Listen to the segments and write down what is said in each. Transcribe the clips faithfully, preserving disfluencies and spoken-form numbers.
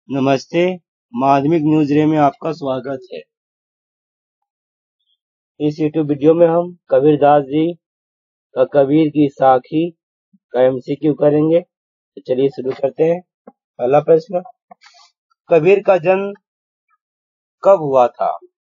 नमस्ते, माध्यमिक न्यूज रे में आपका स्वागत है। इस यूट्यूब वीडियो में हम कबीरदास जी का कबीर की साखी का एमसीक्यू करेंगे। तो चलिए शुरू करते हैं। पहला प्रश्न, कबीर का जन्म कब हुआ था?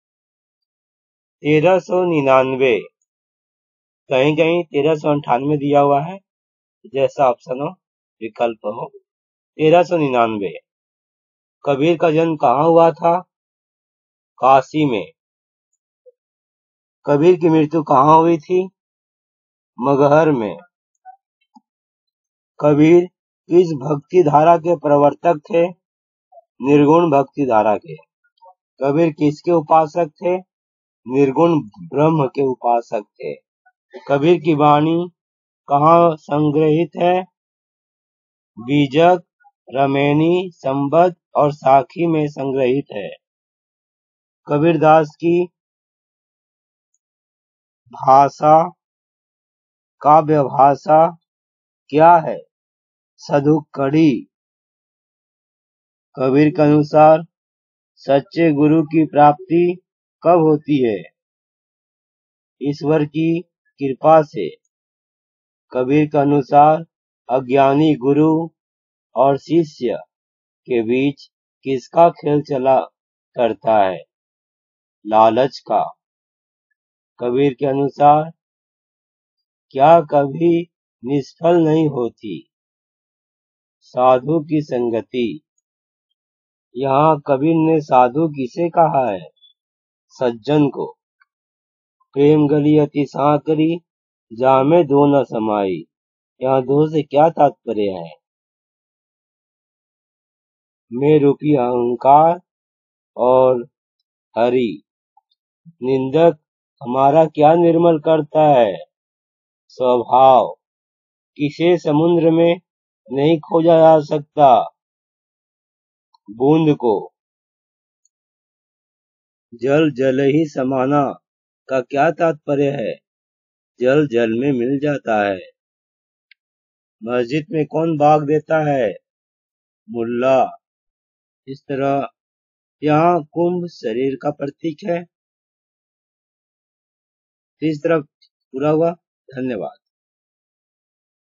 तेरह सौ निन्यानवे, कहीं कहीं तेरह सौ अंठानवे दिया हुआ है, जैसा ऑप्शन हो विकल्प हो। तेरह सौ निन्यानवे। कबीर का जन्म कहाँ हुआ था? काशी में। कबीर की मृत्यु कहाँ हुई थी? मगहर में। कबीर किस भक्ति धारा के प्रवर्तक थे? निर्गुण भक्ति धारा के। कबीर किसके उपासक थे? निर्गुण ब्रह्म के उपासक थे। कबीर की वाणी कहाँ संग्रहित है? बीजक, रमैनी, संबद्ध और साखी में संग्रहित है। कबीरदास की भाषा, काव्य भाषा क्या है? सधुक्कड़ी। कबीर के अनुसार सच्चे गुरु की प्राप्ति कब होती है? ईश्वर की कृपा से। कबीर के अनुसार अज्ञानी गुरु और शिष्य के बीच किसका खेल चला करता है? लालच का। कबीर के अनुसार क्या कभी निष्फल नहीं होती? साधु की संगति। यहाँ कबीर ने साधु किसे कहा है? सज्जन को। प्रेम गली अति सांकरी, जामे दो न समाई। यहाँ दो से क्या तात्पर्य है? मैं रूपी अहंकार और हरि। निंदक हमारा क्या निर्मल करता है? स्वभाव। किसे समुद्र में नहीं खोजा जा सकता? बूंद को। जल जल ही समाना का क्या तात्पर्य है? जल जल में मिल जाता है। मस्जिद में कौन भाग देता है? मुल्ला। इस तरह यहाँ कुंभ शरीर का प्रतीक है। इस तरह पूरा हुआ। धन्यवाद।